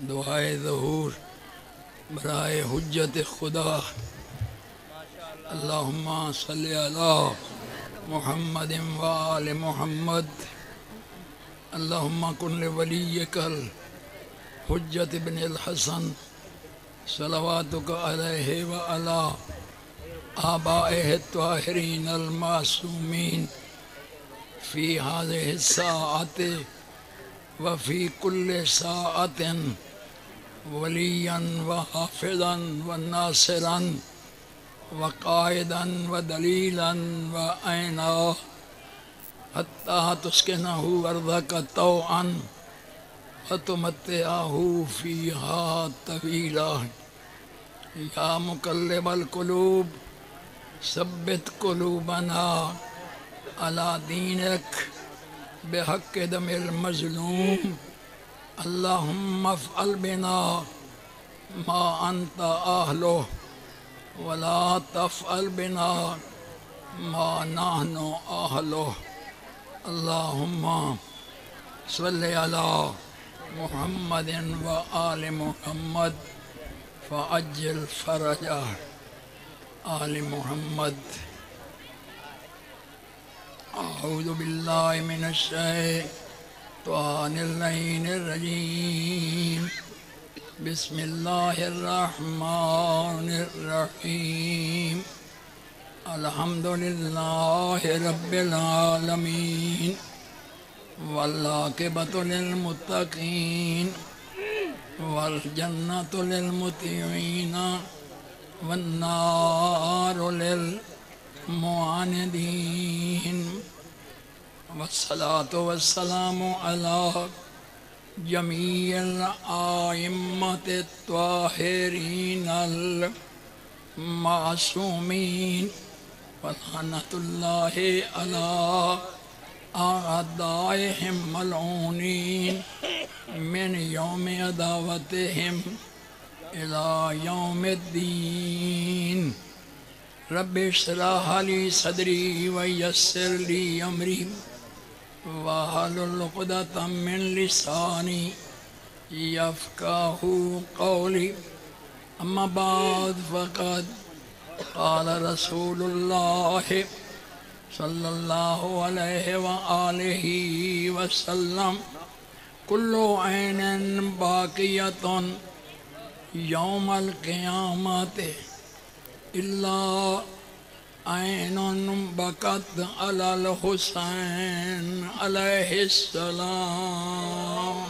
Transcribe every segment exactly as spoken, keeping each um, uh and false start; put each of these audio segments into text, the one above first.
دعائے ظہور برائے حجت خدا اللہم صلی علی محمد و آل محمد اللہم کن لولیک الحجت بن الحسن صلواتک علیہ و علی آبائہ الطاہرین المعصومین فی هذه الساعة وفی کل ساعة ولیا وحافظا وناصرا وقائدا ودلیلا وعینا حتی تسکنہ ارضک طوعا وتمتعہ فیہا طویلا یا مقلب القلوب ثبت قلوبنا علی دینک بحق دم المظلوم اللہم افعل بنا ما انت اہلہ ولا تفعل بنا ما نحن اہلہ اللہم صلی علی محمد و آل محمد فعجل فرج آل محمد اعوذ باللہ من الشیطان اللعین الرجیم بسم اللہ الرحمن الرحیم الحمدللہ رب العالمین والعاقبۃ للمتقین والجنۃ للمطیعین والنار للمعاندین والصلاة والسلام علی جمیع الائمۃ الطاہرین المعصومین ولعنۃ اللہ علی اعدائہم ملعونین من یوم عداوتہم الی یوم الدین رب اشرح لی صدری ویسر لی امری واحلل عقدۃ من لسانی یفقہوا قولی اما بعد فقد قال رسول اللہ صلی اللہ علیہ وآلہ وسلم کل عین باقیۃ یوم القیامت الا عین بکت علی الحسین علیہ السلام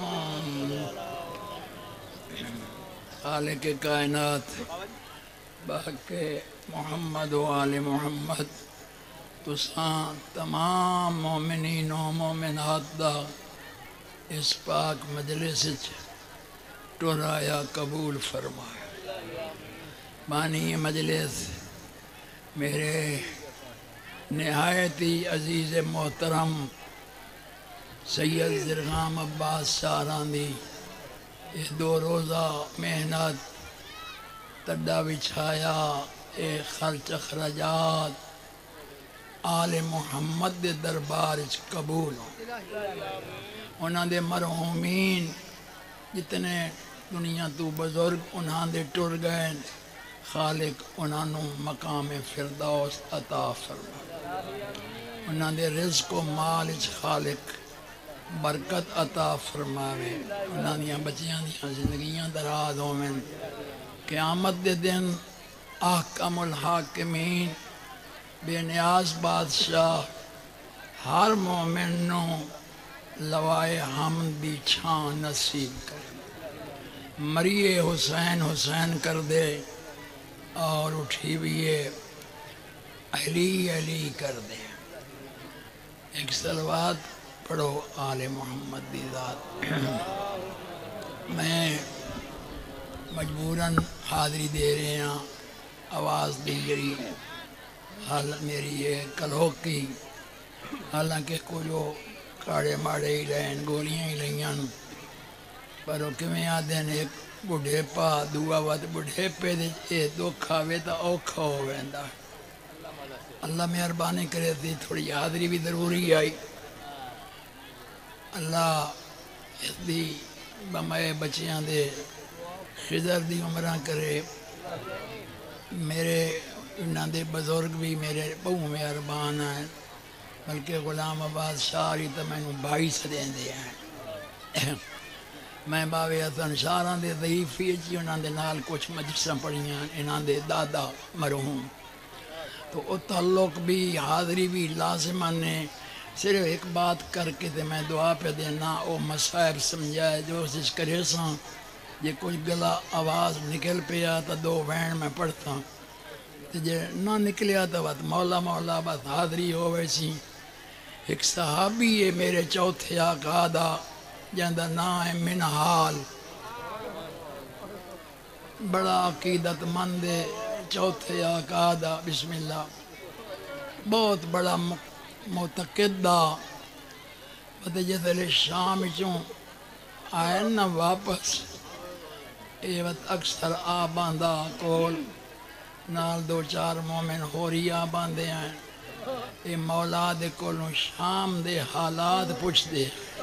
خالق کائنات بحق محمد و آل محمد تساں تمام مومنین و مومنات دا اس پاک مجلس ٹرایا قبول فرمائے بانی مجلس میرے نہایتی عزیز محترم سید زرغام عباس شاہرانی اس دو روزہ محنت تڈا بچھایا اے خرچ اخراجات آل محمد دے دربار قبول انہاں دے مرحومین جتنے دنیا تو بزرگ انہاں دے ٹر گئے خالق انہاں مقام فردوس عطا فرما انہاں دے رزق و مال خالق برکت عطا فرماوے انہاں دیاں بچیاں دیاں زندگیاں دراز ہومن قیامت دے دن احکم الحاکمین بے نیاز بادشاہ ہر مومن نو لوائے حمد دی چھان نصیب کر مریے حسین حسین کر دے اور اٹھی بیے علی علی کر دے ایک صلوات پڑھو آل محمد دی ذات میں مجبوراً حاضری دے رہے ہیں آواز دی گئی حال میری یہ کلوکی حالانکہ کچھ کاڑے ماڑے ہی رہن گولیاں ہی لئیاں پر وہ کمیں آدھیں ایک بڑھے پا دعا وات بڑھے پہ دے اے دکھ آوے تا اوکھا ہو ویندا اللہ مہربانی کرے تھی تھوڑی حاضری بھی ضروری آئی اللہ اس دی بمائے بچیاں دے خضر دی عمرہ کرے میرے انہاں دے بزرگ بھی میرے بہو مہربان ہیں بلکہ غلام عباس شاعری تو میں بھائی سدیں دے ہیں میں باوے حسن شاعراں دے ضعیفی اچھی انہاں دے نال کچھ مجلساں پڑھیاں انہاں دے دادا مرحوم تو وہ تعلق بھی حاضری بھی لازمان نے صرف ایک بات کر کے تے میں دعا پہ دینا او مصائب سمجھائے جو اس کرے ساں جے کچھ گلا آواز نکل پیا تو دو وین میں پڑھتا تے جے نہ نکلیا تو بات مولا مولا بات حاضری ہو ویسی ایک صحابی ہے میرے چوتھے آقا دا جاندہ نام ہے منحال بڑا عقیدت مند ہے چوتھے آقا دا بسم اللہ بہت بڑا معتقد دا پتہ جیسے شام چوں آئے نا واپس اے وقت اکثر آبان دا کول نال دو چار مومن ہوری آبان دے ہیں اے مولا دے کولوں شام دے حالات پوچھ دے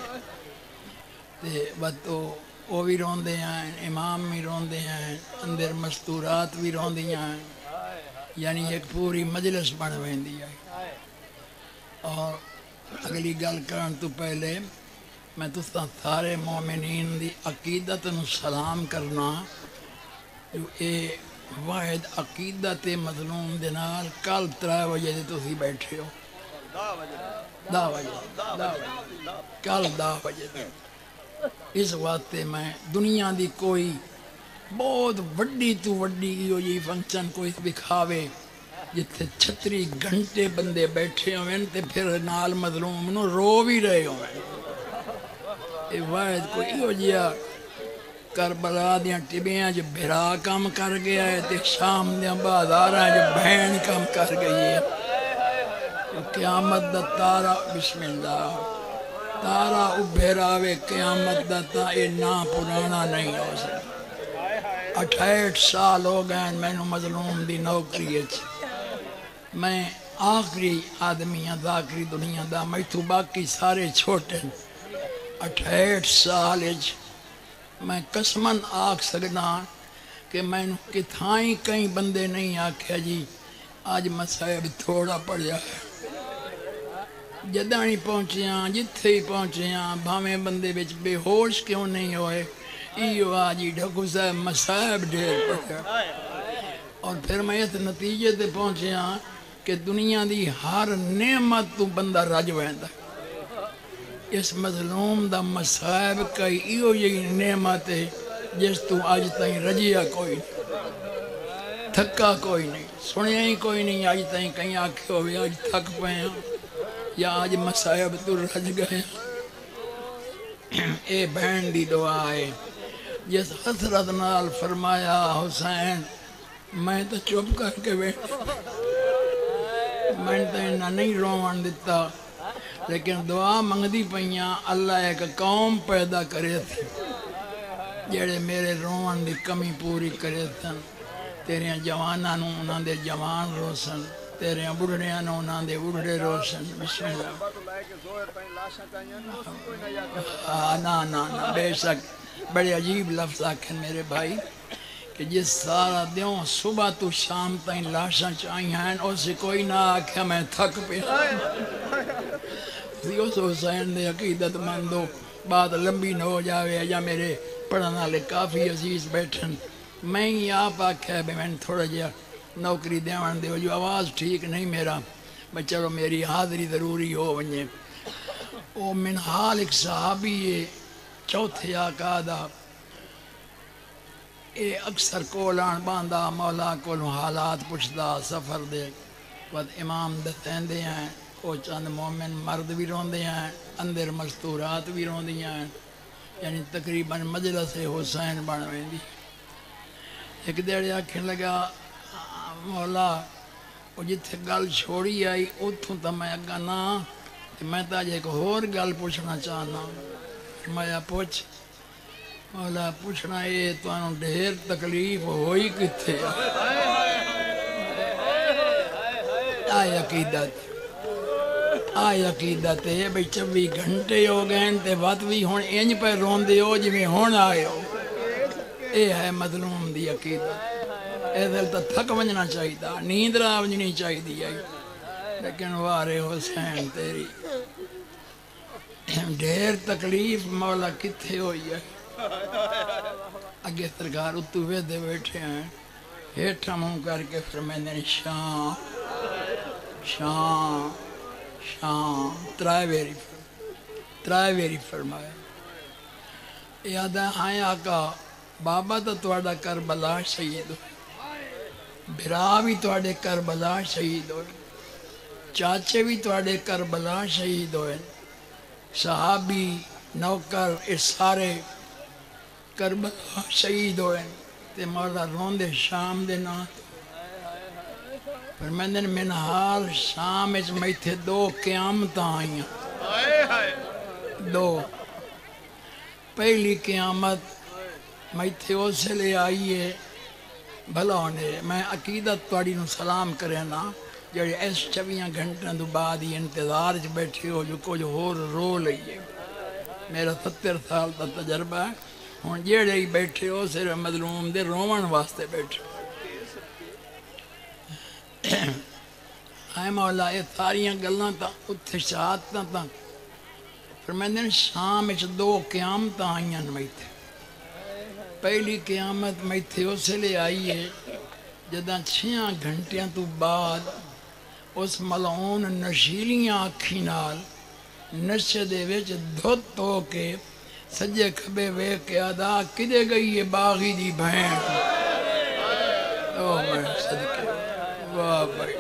تے وقت وہ بھی رون دے ہیں امام بھی رون دے ہیں اندر مستورات بھی رون دیا ہیں یعنی ایک پوری مجلس بن ویندی ہے اور اگلی گل کرن تو پہلے میں تساں سارے مومنین دی عقیدت نو سلام کرنا جو اے واحد عقیدت مظلوم دے نال کل ترائے وجہ دے تسی بیٹھے ہو دا وجہ دا وجہ کل دا وجہ دے اس واسطے میں دنیا دی کوئی بہت وڈی تو وڈی یہ فنکشن کوئی دکھاوے جتھے چھتری گھنٹے بندے بیٹھے ہوئے تے پھر نال مظلوم نو رو بھی رہے ہوئے اے واحد کوئی ہو جیا کربلا دیاں ٹبیاں جو بھرا کام کر گیا ہے تے شام دیاں بازاراں جو بہن کام کر گئی ہے قیامت دا تارا بسم اللہ تارا ابھیراوے قیامت دا تا اے نا پرانا نہیں ہو سکتا اٹھائیٹ سال ہو گئے میں نو مظلوم دی نوکری ہے میں آخری آدمی ہاں آخری دنیا دا میں تو باقی سارے چھوٹے اٹھائیٹ سال میں قسمن آکھ سکنا کہ میں نو کتھائیں کئی بندے نہیں آکھیا جی آج مسائب تھوڑا پڑ جائے جدانی پہنچیاں جتھے ہی پہنچیاں بھامیں بندے بچ بے ہوش کیوں نہیں ہوئے ایو آجی ڈھکو صاحب مسائب ڈھیر پڑھا اور پھر میں اس نتیجے تے پہنچیاں کہ دنیا دی ہر نعمت تو بندہ رج ویندا اس مظلوم دا مسائب کئی ایو یہی نعمت ہے جس تو آج تائیں رجیا کوئی نہیں تھکا کوئی نہیں سنیا ہی کوئی نہیں آج تائیں کہیں آکھے ہوئے آج تھک پہ ہیں یا آج مسائب تو رج گئے اے بہن دی دعا ہے جس حسرت نال فرمایا حسین میں تو چپ کر کے بیٹھا میں تو انہا نہیں روان دیتا لیکن دعا منگدی پہیاں اللہ ایک قوم پیدا کرے تھی جیڑے میرے روان دی کمی پوری کرے تھن تیرے جواناں نو انہاں دے جوان روشن تیرے بڑھڑیاں نو انہاں دے بڑھڑے روشن بسم اللہ نا نا نا بے شک بڑے عجیب لفظ آکھن میرے بھائی کہ جس سارا دیوں صبح تو شام تائیں لاشاں چاہی ہیں اور سے کوئی نہ آکھیا میں تھک پہ دیوس حسین دے عقیدت مندو بات لمبی نہ ہو جاوے یا میرے پڑھنا لے کافی عزیز بیٹھن میں ہی آپ آکھیا بے میں تھوڑا جیا نوکری دیوان دے جو آواز ٹھیک نہیں میرا بس چلو میری حاضری ضروری ہو ونجے او منحال ایک صحابی ہے چوتھے آقا دا اے اکثر کولان باندھا مولا کولوں حالات پوچھدا سفر دے ود امام دتین دے ہیں او چند مومن مرد بھی رون دے ہیں اندر مستورات بھی رون دیا ہیں یعنی تقریباً مجلس حسین بن ویندی ایک دیڑے آکھن لگا مولا وہ جتھے گل چھوڑی آئی اتھوں تا میں اگا نا میں تا جے ایک اور گل پوچھنا چاہنا میں پوچھ مولا پوچھنا یہ تو انہوں ڈھیر تکلیف ہوئی کتھے آئے عقیدت آئی عقیدہ تے بھئی چوبی گھنٹے ہو گئے تے وقت بھی ہون انج پہ رون دے ہو جویں ہون آئے ہو اے ہے مظلوم دی عقیدہ اے دل تا تھک ونجنا چاہی دا نیند را ونجنی چاہی دی لیکن وارے حسین تیری ڈھیر تکلیف مولا کتھے ہوئی ہے اگے سرکار اتو ویدے بیٹھے ہیں ہیٹھا منہ کر کے فرمیندے شام شام شام ترائے ویری ترائے ویری فرمایا یادہ ہائیں آقا بابا تو توڑا کربلا شہید ہوئے بھرا بھی توڑے کربلا شہید ہوئے چاچے بھی توڑے کربلا شہید ہوئے صحابی نوکر اس سارے کربلا شہید ہوئے تے مولا روندے شام دے نات پر میں نے من حال شام اچ میں تھے دو قیامت آئیاں دو پہلی قیامت میں تھے اسے لے آئیے بھلا ہونے میں عقیدت توڑی نو سلام کرے نا جڑے ایس چویاں گھنٹوں دو بعد ہی انتظار چ بیٹھے ہو جو کچھ ہور رو لئیے میرا ستر سال تا تجربہ ہے ہوں جڑے ہی بیٹھے ہو صرف مظلوم دے رومن واسطے بیٹھے اے مولا یہ ساریاں گلاں تا اتھے شہادتاں تا پھر میں نے شام اچ دو قیامت آئیاں میں تھے پہلی قیامت میں تھے اسے لے آئیے جدہ چھیاں گھنٹیاں تو بعد اس ملعون نشیلیاں آکھی نال نشے دے ویچ دھت ہو کے سجے کھبے وے کے ادا کدے گئی یہ باغی دی بہن اوہ میں صدقے واہ بھائی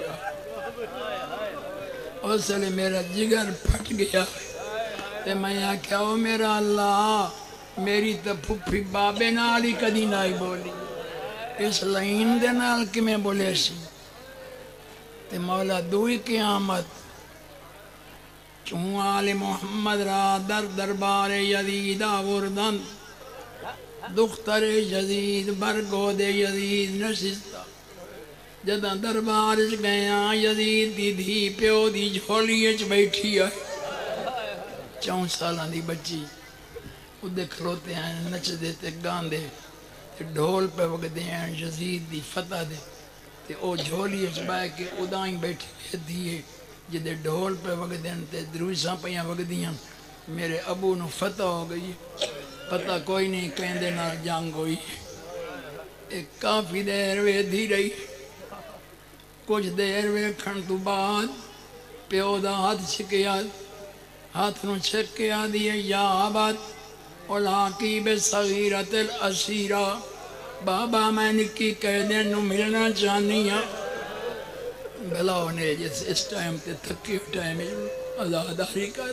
اس لئے میرا جگر پھٹ گیا تے میں آکھیا او میرا اللہ میری تا پھپھی بابے نالی کدی نائی بولی اس لائن دے نال کی میں بولے سی تے مولا دوئی قیامت چون آل محمد را در دربار یزید آوردن دختر یزید برگود یزید نشستا جدہ دربار چ گیا یزید دی دھی پیو دی جھولی چ بیٹھی ہے چون سالاں دی بچی ادھے کھلوتے ہیں نچ دیتے گاندے ڈھول پہ وگدے ہیں یزید دی فتح دے تے او جھولی چ بائے کے ادائیں بیٹھی دیئے جدے ڈھول پہ وگدے ہیں تے دروساں پیاں وگدیاں میرے ابو نو فتح ہو گئی پتہ کوئی نہیں کہندے نہ جنگ ہوئی ایک کافی دیر وے دی رہی کچھ دیر وے کھن تو بعد پیو دا ہاتھ چھکیا ہاتھ نو چھکیا دیئے یا آباد اولاکی بے صغیرت الاسیرہ بابا میں نکی قیدیں نو ملنا چاہنیاں بھلا ہونے جس اس ٹائم تے تھکی ٹائم آزاداری کر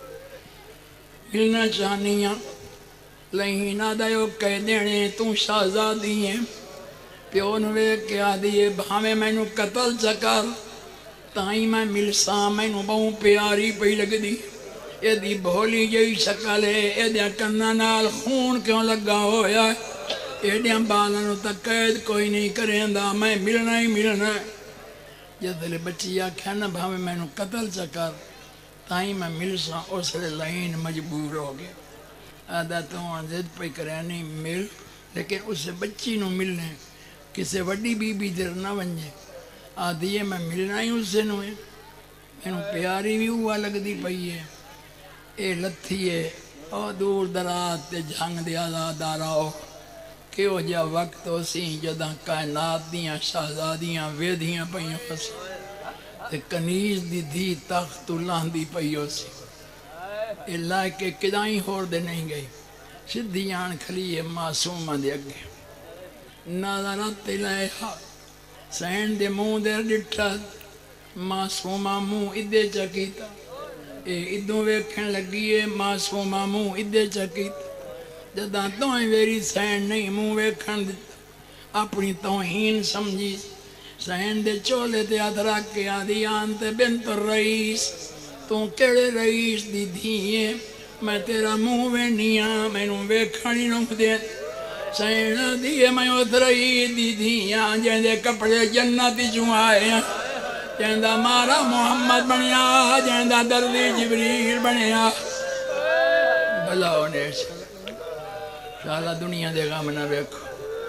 ملنا چاہنیاں لہینہ دیو قیدیں تو شہزادی ہیں پیو نوے کیا دیئے بھامے میں نو قتل چکر تائیں میں ملساں میں نو بہوں پیاری پہ لگ دی اے دی بھولی جئی شکل ہے اے دیا کنہ نال خون کیوں لگا ہویا ہے اے دیا بالانو تک قید کوئی نہیں کریں دا میں ملنا ہی ملنا ہے جس دلے بچی آکھیا نا بھامے میں نو قتل چکر تائیں میں ملساں اس لئے لائن مجبور ہو گئے آدھا تو زد پہ کرے نہیں مل لیکن اسے بچی نو ملنے کسے وڈی بی بی در نہ ونجے آدھیے میں ملنا ہی اس سے نو ہے میں نو پیاری بھی ہوا لگ دی پئی ہے اے لتھیے او دور درات تے جھنگ دے آزادارا ہو کہ وہ جا وقت ہو سی جدہ کائنات دیاں شہزادیاں ویدیاں پئیوں سی تے کنیز دی دی تخت اللہ دی پئیوں سی اے لائے کے کدائیں ہور دے نہیں گئی سدھی آن کھلیے معصومہ دے اگے نظرت لائحہ سین دے موں دے ڈٹھا معصومہ موں ادھے چکیتا اے ادھوں ویکھن لگیے معصومہ موں ادھے چکیتا جدہ توہیں ویری سین نہیں موں ویکھن دیتا اپنی توہین سمجھی سین دے چولے تے ادھرا کے آدھی آنتے بنت الرئیس تو کیڑے رئیس دی دھیئے میں تیرا موں وینیاں میں نوں ویکھنی نوں دے سینا دیئے میں اترائی دی دھیاں جہاں دے کپڑے جنت چوں آئے ہیں جیندا مارا محمد بنیا جیندا دردی جبریل بنیا بھلا ہونے شالا دنیا دے غم نہ ویکھو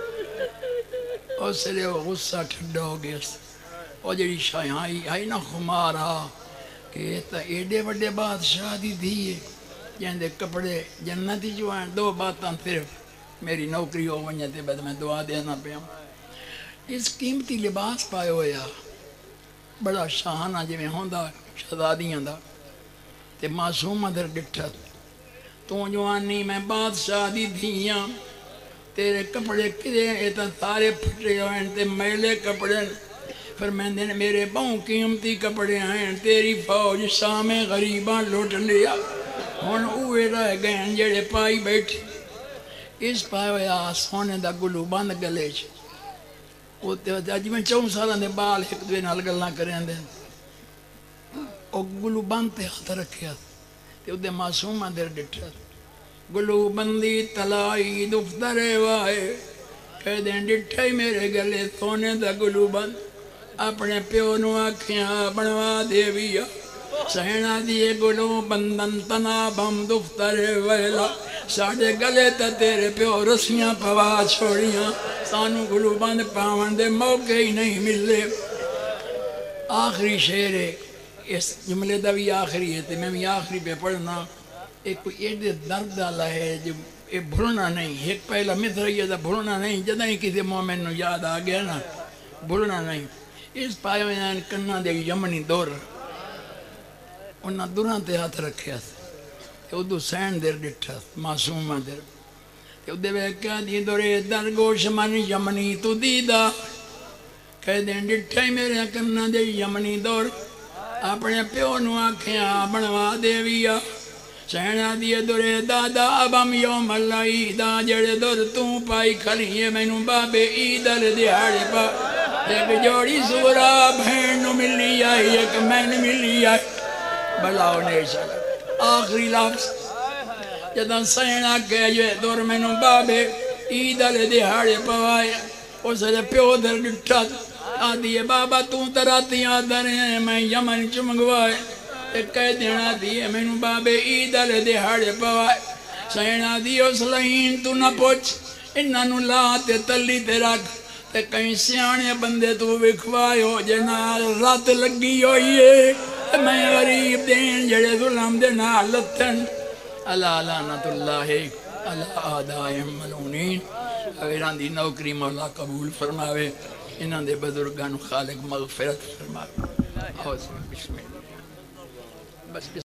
اس لئے وہ غصہ ٹھڈا ہو گیا وہ جڑی شاہ آئی آئی نہ خمارا کہ تا ایڈے وڈے بادشاہ دی دیئے جیندے کپڑے جنتی جو ہیں دو باتاں صرف میری نوکری ہو ونجتے بعد میں دعا دینا پہ ہوں اس قیمتی لباس پائے ہویا بڑا شاہانہ جی میں ہوندہ شہزادیاں دا تے معصوم ادھر ڈٹھت تو جوانی میں بادشاہ دی دھیاں تیرے کپڑے کدے ایتا سارے پھٹے ہوئے تے میلے کپڑے فرمیندے نے میرے باؤں قیمتی کپڑے ہیں تیری فوج شام غریباں لوٹ لیا ہون اوے رہ گئے جڑے پائی بیٹھی اس پائے ہویا سونے دا گلو بند گلے چھ اج میں چون سالان دے بال ایک دوے نال گلاں کریں دے او گلو بند تے ہاتھ رکھیا تے اودے معصوم اندر ڈٹھا گلو بندی تلائی دفتر وائے کہہ دیں ڈٹھائی میرے گلے سونے دا گلو بند اپنے پیو نو آکھیاں بنوا دیویا سہنا دیے گلو بندن تنا بم دفتر ویلا ساڑھے گلے تا تیرے پیو رسیاں پوا چھوڑیاں سانو گلو بند پاون دے موقع ہی نہیں ملے آخری شعر ہے اس جملے دا بھی آخری ہے تے میں بھی آخری پہ پڑھنا ایک کوئی ایڈے درد والا ہے جو یہ بھولنا نہیں ایک پہلا مصر یہ دا بھولنا نہیں جدہ ہی کسی مومن نو یاد آ گیا نا بھولنا نہیں اس پائے میں کنہ دے یمنی دور انہاں دوران تے ہاتھ رکھیا تے ادو سین دیر ڈٹھا معصومہ دیر تے ادھے بے کیا دی دورے درگوش من یمنی تو دیدہ کہہ دیں ڈٹھائی میرے کنہ دے یمنی دور اپنے پیو نو آکھیاں بنوا دیویا سہنا دیے دورے دادا اب ہم یوم اللہ عیدہ جڑے دور توں پائی کھلیے میں نو بابے عیدر دیاڑے پا ایک جوڑی سورا بھین نو ملی آئی ایک مین ملی آئی بلاؤ نیشا آخری لفظ جدہ سہنا کہہ جو دور میں نو بابے عیدر دیاڑے پوائے اس لئے پیو در ڈٹھا آدھیے بابا توں تراتیاں در ہیں میں یمن چمگوائے ایک کہہ دینا دیئے میں نو بابے عیدر دیہاڑے پوائے سہنا دیئے اس لہین تو نہ پوچھ انہاں نو لاتے تلی تے رکھ تے کہیں سیانے بندے تو وکھوائے ہو جنا رات لگی ہوئیے میں غریب دین جڑے ظلم دینا لتن اللہ لعنت اللہ اللہ آدائم ملونین اگران دی نوکری مولا قبول فرماوے انہاں دے بزرگان خالق مغفرت فرماوے بسم اللہ بس